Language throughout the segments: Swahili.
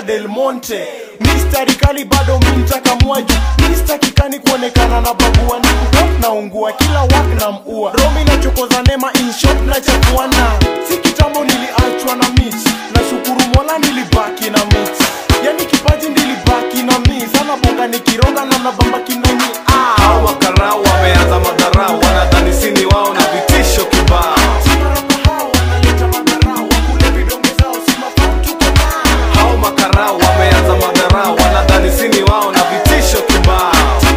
Del Monte. Mr. Rikali bado mintaka mwaju. Mr. Kikani kuonekana na babua. Nikupop na ungua kila wak na mua. Romi na chokoza nema in short na chakuana. Si kitambo niliachwa na miti. Na shukuru Mola nilibaki na miti. Yani kipaji nilibaki na miti. Sana bonga nikironga na nabamba kinoni. Hao Makarau wameanza madharau. Wanadhani sini wao na vitisho kibao. Hao Makarau wameanza madharau. Wanadhani sini wao na vitisho kibao.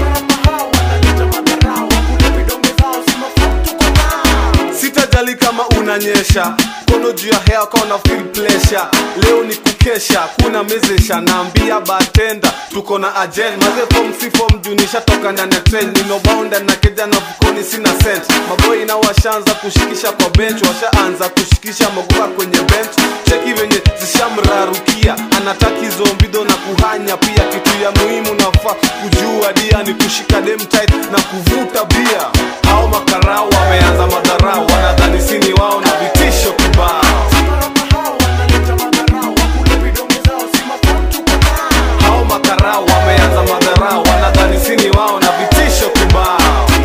Sitajali kama unanyesha kono juu ya hair kona feel pleasure. Leo ni kukesha, kuna mezesha. Naambia bartender, tuko na agenda. Maze form si form junisha toka ndani ya train. Nino bounda na keja na fukoni sina cent. Maboy na washaanza kushikisha kwa bench. Washaanza kushikisha magoa kwenye bench. Cheki venye zishamrarukia. Anataki zombido na kuhanya pia. Kitu ya muhimu nafaa kujua dia ni kushika dem tight na kuvuta bia. Hao Makarau wameanza madharau. Wanadhani sini wao na vitisho kibao. Hao Makarau wameanza madharau. Wanadhani sini wao na vitisho kibao.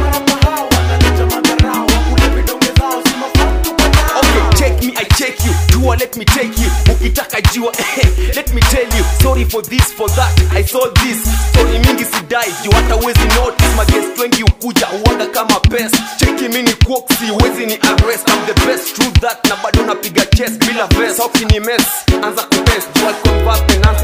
Okay, take me, I take you. Jua, let me take you. Ukitaka jua, let me tell you. Sorry for this, for that, I saw this. Story mingi sidai, juu hata wezi notice. Magest wengi ukuja, uwaga kama pest. Cheki mini Koxxy, wezi ni arrest. I'm the best, true that, na bado napiga chest bila vest. Sauki ni mess, anza kupest. Jua convert and